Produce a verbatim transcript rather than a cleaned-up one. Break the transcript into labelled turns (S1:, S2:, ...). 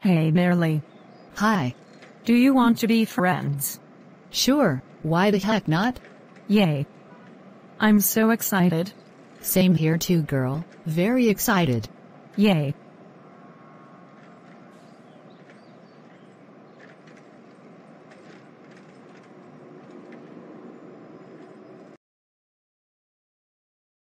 S1: Hey Billie.
S2: Hi.
S1: Do you want to be friends?
S2: Sure, why the heck not?
S1: Yay. I'm so excited.
S2: Same here too, girl. Very excited.
S1: Yay.